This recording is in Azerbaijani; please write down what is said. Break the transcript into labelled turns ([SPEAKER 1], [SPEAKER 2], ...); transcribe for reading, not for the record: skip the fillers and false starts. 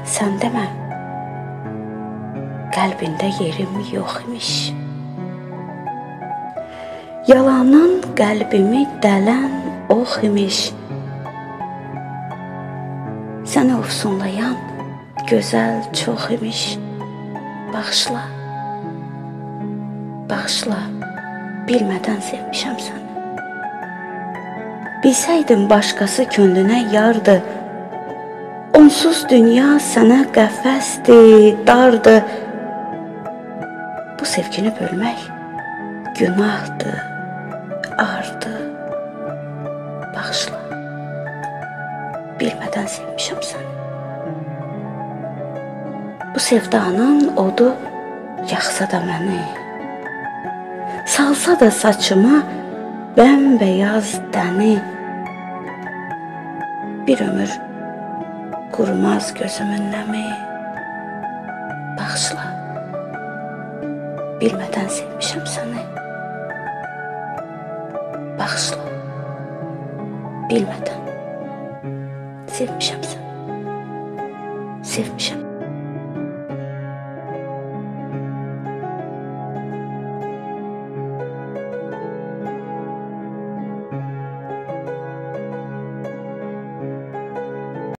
[SPEAKER 1] Sən demə, qəlbində yerim yox imiş. Yalanın qəlbimi dələn ox imiş. Səni ofsunlayan gözəl çox imiş. Bağışla, bağışla, bilmədən sevmişəm səni. Bilsəydim başqası könlünə yardı, onsuz dünya sənə qəfəsdir, dardı. Bu sevgini bölmək günahdır, ardı. Bağışla, bilmədən sevmişəm səni. Bu sevdanın odu yaxsa da məni, salsa da saçıma bəmbəyaz dəni. Bir ömür qurumaz gözümün nəmi. Bağışla, bilmədən sevmişəm səni. Bağışla, bilmədən sevmişəm səni. Sevmişəm.